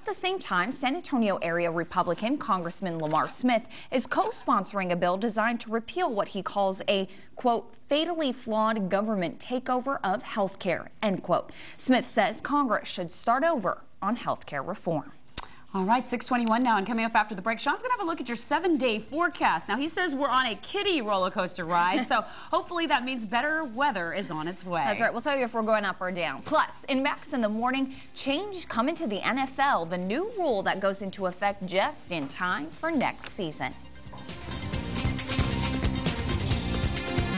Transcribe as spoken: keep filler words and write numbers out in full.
the same time, San Antonio area Republican Congressman Lamar Smith is co-sponsoring a bill designed to repeal what he calls a, quote, fatally flawed government takeover of health care, end quote. Smith says Congress should start over on health care reform. All right, six twenty-one now, and coming up after the break, Sean's going to have a look at your seven-day forecast. Now, he says we're on a kiddie roller coaster ride, so hopefully that means better weather is on its way. That's right. We'll tell you if we're going up or down. Plus, in Max in the Morning, change coming to the N F L, the new rule that goes into effect just in time for next season.